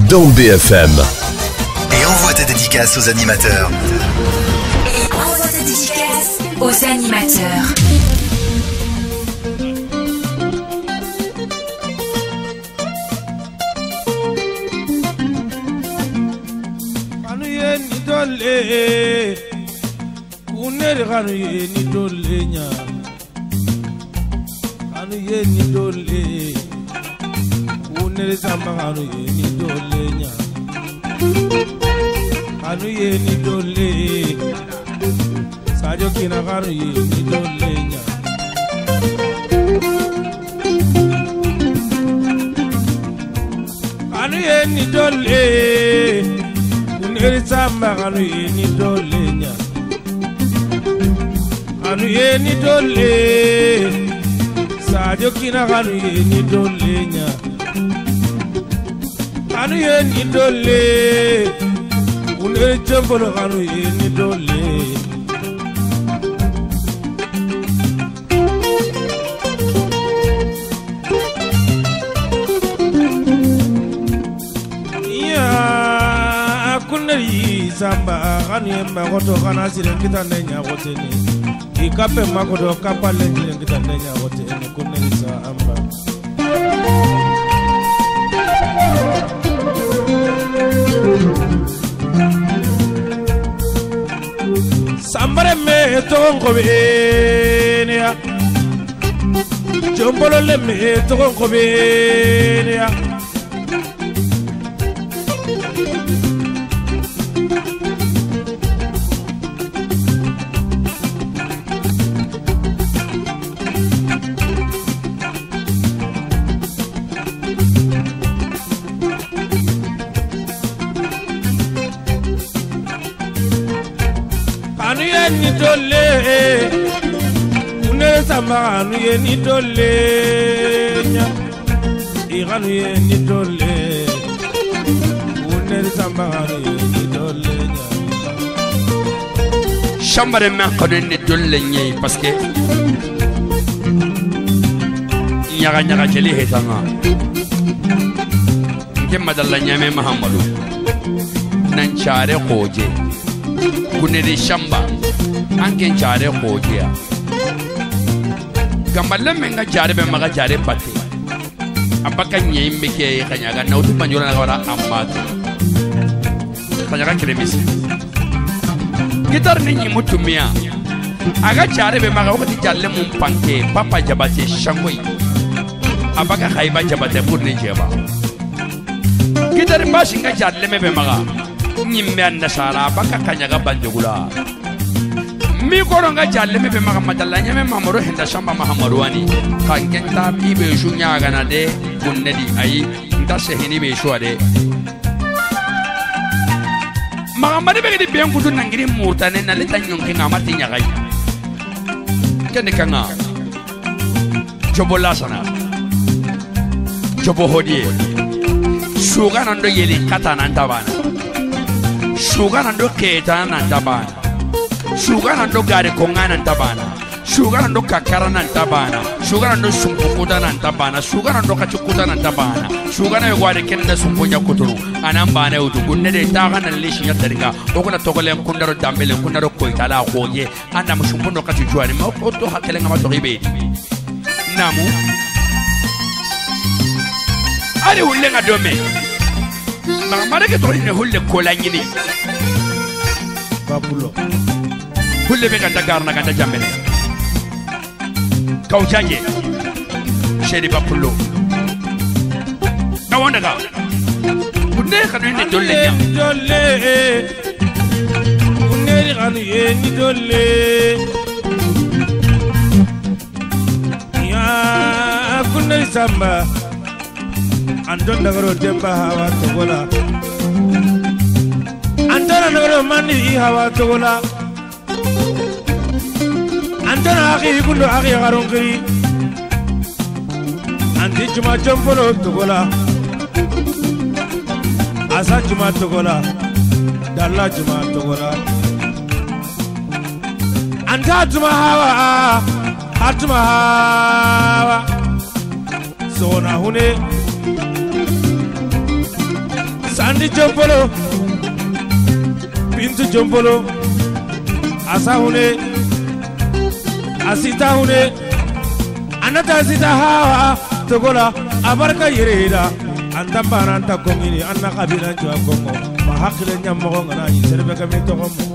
dans BFM. Et envoie tes dédicaces aux animateurs. Samba kani magoto kana siren kita nenya goteni ikape magoto kapale siren kita nenya goteni kuneni sa amba sambare me tongo benia jombolo le me tongo benia ni dole une sama anu ye ni dole nya iganu ye ni dole une sama anu ye ni dole nya chambre men kono ni dole nya parce que nyaga jeli hetanga ke madalla nyame mahamadu nan chare koje kunere shamba anke jare khojiya gamballe menga jare be maga jare batte abaka nyimbe ke kanyaga na utu banjola na wara amatu kanyaga kremisi gitar ni mutumia aga jare be maga wakati jalle mum panke papa jabate shangoi abaka khaiba jabate burni jeba gitar bashinga jalle me be maga nyimme annasara baka kanyaga banjugula mi koronga jalle me be mahamadalla nyame mamaro henda shamba mahamarwani kankenta ibe shunya gana de kunnedi ayi nda sehini be shwade mahamade be di ben kutu nangiri murtane na leta nyonki ngamati nyagai kene kanga jobola sana jobo hodie sugana ndo yeli katana ndabana sugana ndo ketana ndabana sugana ndo gare kongana ntabana sugana ndo kakara ntabana sugana ndo sumpukuta ntabana sugana ndo kachukuta ntabana sugana yo gware kenda sumponya kuturu anambana utu kunnede taga na lishi ya teringa okuna tokole kundaro dambele kundaro koitala khoye anda mushumpundo kachujuani ma oto hakelenga matoribe namu ari ulenga dome mamare ke tori ne hulle kolanyini babulo hulle be ganda garna ganda jambele kauchaje sheri babulo na wonda ga kunne kanu ne dolle dolle kunne ri kanu ye ni dolle ya kunne samba andon dagaro demba hawa togola andona dagaro mani hawa togola andona akhi kundo akhi garon kiri andi juma jompolo togola asa juma togola dalla juma togola anta juma hawa atuma hawa sona hune Sandi Jompolo Bintu Jompolo Asahune Asita hune Anata asita hawa Togola Abarka yereda Anta baranta kongini Anna kabila njua kongo Mahakile nyamogo ngana Yiserbe kami tokomo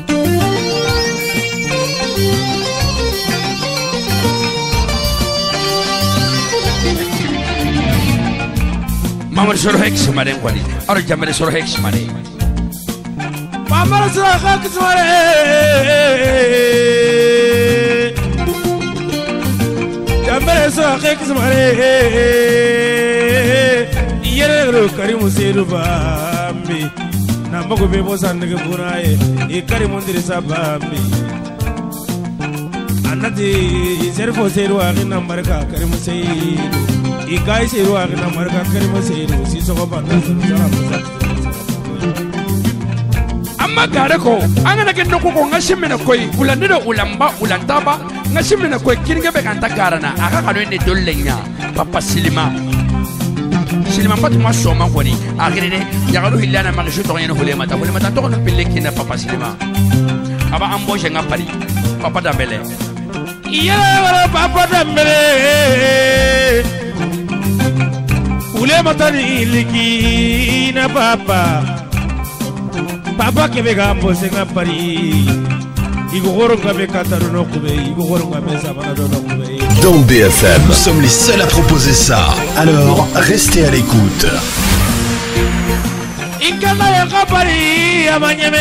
Mamar soro hex mare kwali aro jamare soro hex mare Mamar soro hex mare jamare soro hex mare yere karimu seru bambi namako bebo sandege buraye e karimu ndirisa bambi anati serfo seru agina marka karimu seru ikai seru agina marka karimu seru si soko banda sara amma gare ko angana ke ndoko ko ngashimena koy ulandiro ulamba ulantaba ngashimena koy kiringe be kanta karana aka kanu ne dollenya papa silima patu ma soma ko ni akirene yagaru hillana magishu to ngene hulema ta to no pille kina papa silima aba amboje ngapari papa dambele iya wala papa dambele ulema tani liki na Papa kebe gambo senga pari igoro ngabe kataru no kube igoro ngabe sabana do no kube. Dans BFM, nous sommes les seuls à proposer ça. Alors, restez à l'écoute. Ikana ya kapari amanyeme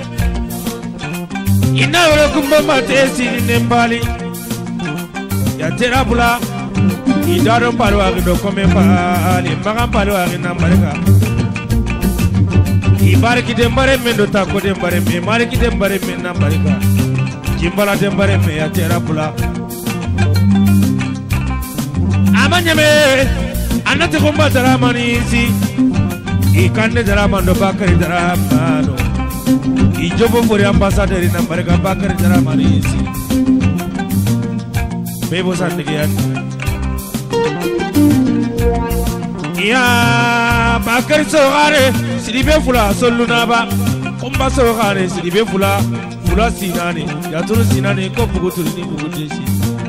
ina wala kumba matesi nembali ya terabula idaro palo agido komemba maga palo agina mareka Ibariki dembare mendo tako dembare me mariki dembare me na barika jimbala dembare me ya terapula amanyame anati komba daramani si ikande daramando bakari daramano ijobo fori ambassadeur na barika bakari daramani si bebo sandigian ya bakari sogare Sidibe fula solunaba kumba sogare sidibe fula sinane yaturu sinane ko buguturi ni buguteshi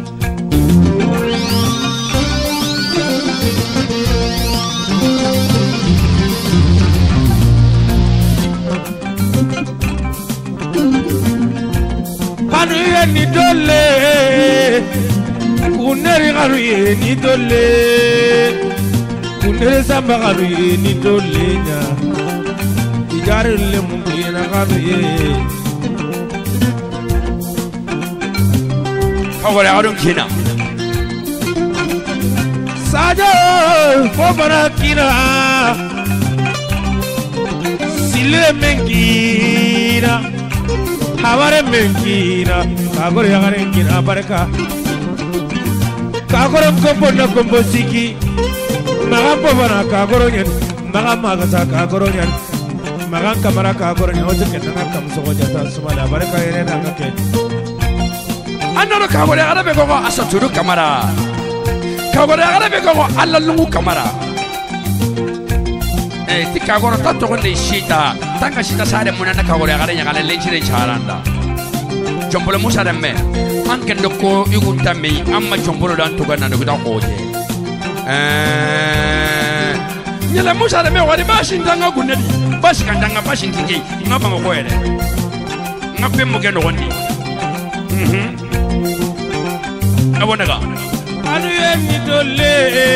Panu ye ni dole kuneri garu ye ni dole kuneri samba garu ye ni dole nya Jarle mungina gabe Kawale arun kina Sajo fobara kina Sile mengina Haware mengina Kagore yagare kina baraka Kagore kombo na kombo siki Maga pobana kagoro nyen Maga magasa kagoro nyen Magan kamara ka goro ni hoje ke tanga kam so goja ta sumala baraka yene na kake Andaro ka gore arabe go asaturu kamara ka gore arabe go alla lungu kamara ti ka goro ta to ne shita tanga shita sare munana ka gore agare nyagale lechire charanda jombolo musa demme anke ndoko igunta me amma jombolo dan to ganna ndo ta koje nyala musa demme wadi bashi ndanga gunedi bashi kandanga bashi ndingi ngapa ngokwele ngape mugendo gondi abonega anu ye ni dole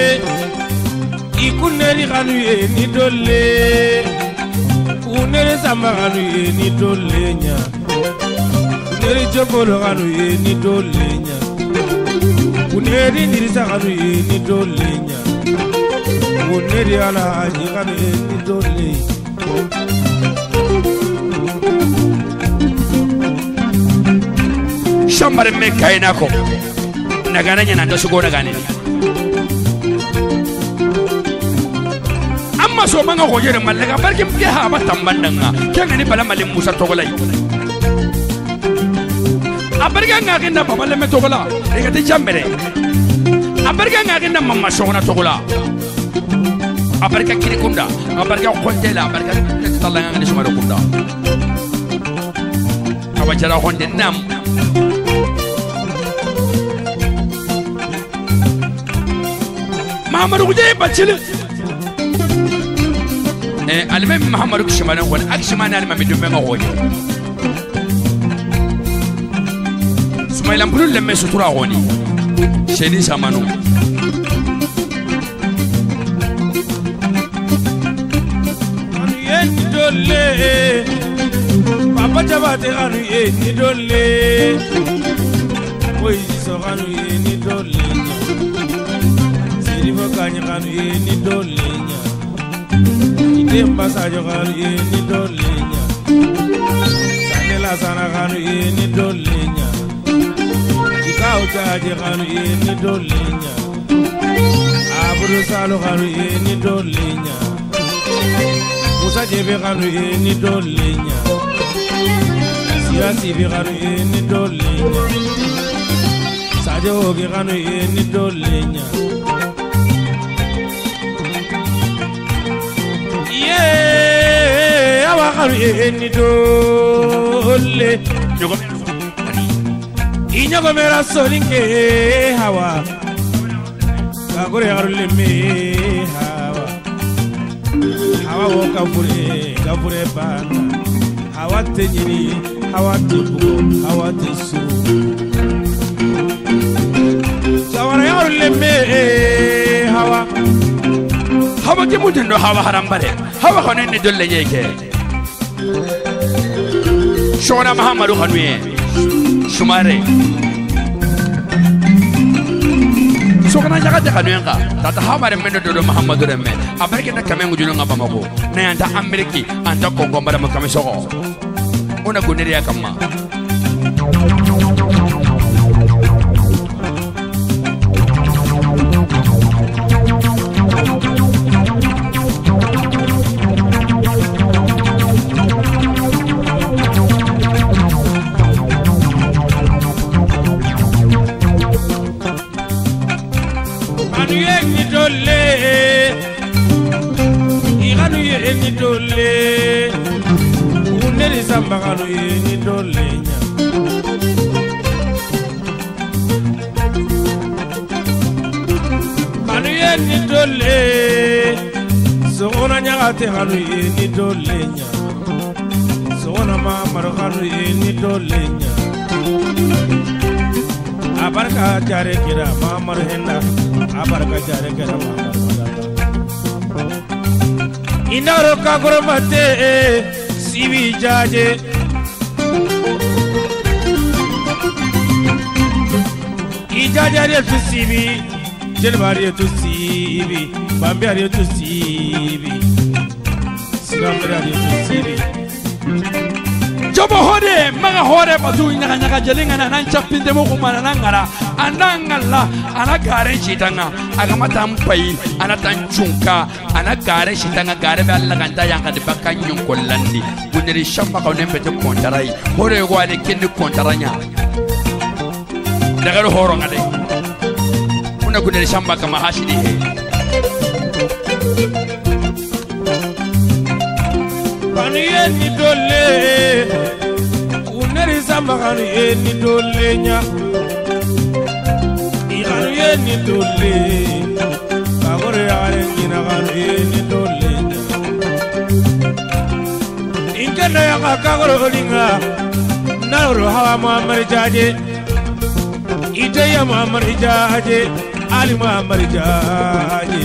ikuneri kanu ye ni dole kunere sama kanu ye ni dole nya kuneri jobolo kanu ye ni dole nya kuneri dirisa kanu ye ni dole nya kuneri ala haji kanu ye ni dole Shambare me kaina ko nagana nyana ndo sugo nagane amma so manga ko jere mallaga barkin fi ha ba tambandanga kenga ni bala malim musa togolai abarga ngagenda baba le metogola daga ti jambere abarga ngagenda mamma sogona togola abarka kiri kunda abarka khondela abarka talanga ngani sumaro kunda abajara khonde nam Mahamadou Guje bachile almem Mahamadou Kishimane khon akishimane almami dumbe ngode Sumayla mbulu lemme sutura khoni Shedi Samanu Dole Papa Jabate anu ni dole Oyi so anu ni dole Siri Bakanya anu ni dole Ide Mbasajo anu ni dole Sanela sana anu ni dole Ikao Jaje anu ni dole Aburu Salo anu ni dole Musa jebe kanu ni dolenya Siasi be kanu ni dolenya Sajo ge kanu ni dolenya Yeah awa kanu ni dole Inyogo mera solinge hawa Kagore harule me Hawa kafure bana hawa tenyini hawa tubu hawa tesu Sawara ya uleme hawa kimudindo hawa harambare hawa khonene dolle yeke Shona Mahamadou khanwe Shumare Sokana jaga jaga nuenga tata hamare mendo dodo Mahamadou remme abarke na kamengu julo ngaba mako na anta Ameriki anta Kongo mbara makame soko ona guneri akama ni dole uneri sambagano ni dole nya anu ni dole sona nyagate hanu ni dole nya sona mama hanu ni dole nya abarka jare kira mama henda abarka jare kira mama Inaro kagoro mate sibi jaje Ijaje tu sibi Jelbari tu sibi Bambiari tu sibi Sigambari tu sibi Jobo hode maga hore batu nyaka nyaka jelinga na nan chapinde mo kumana nangara anangala ana gare chitanga agama tampai ana tanchunka ana gare chitanga gare be alla kanta yanga de bakanyu kollandi buneri shamba ka nembe te kontarai hore go ade kinni kontaranya daga horo ngade kuna kuneri shamba kama hashidi he ni dole uneri sambagano ni dole nya iganu ni dole kagore are ngina ganu ni dole nya ingana ya kagore olinga naro hawa Muhammad jaje ite ya Muhammad jaje ali Muhammad jaje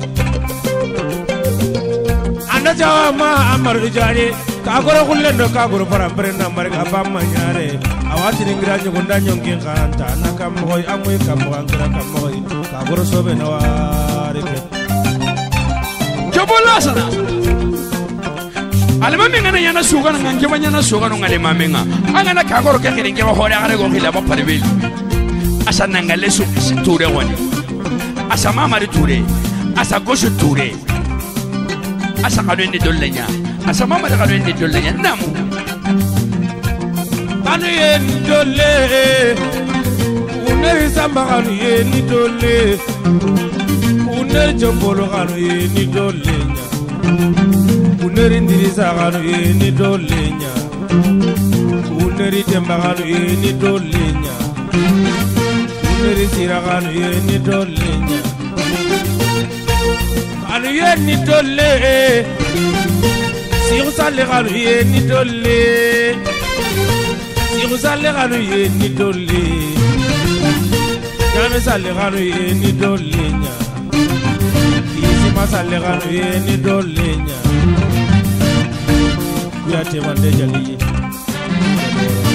anda jawa Muhammad jaje kagoro kullendo kagoro parampare namare abamma nyare awati ningira nyugunda nyongi kanta nakam hoy amoy kam wangira kam hoy kagoro sobe no arike jobola sana alima menga yana suga ngange banyana suga ngale mamenga angana kagoro ke kiringe ba hore are go khila ba paribeli asa nangale su ture woni asa mama ri ture asa goshu ture asa kadweni dollenya asa mama da kadweni dollenya namu anu yen dolle uneri samba anu yen dolle Uneri Jombolo kanu ye ni dolenya Uneri Ndirisa kanu ye ni dolenya Uneri Demba kanu ye ni dolenya Uneri Sira kanu ye ni dolenya Kanu ye ni dole Sirusale kanu ye ni dole Sirusale kanu ye ni dole Nyame sale kanu ye ni dolenya Masale kanu ye ni dolenya Kuyate mande jali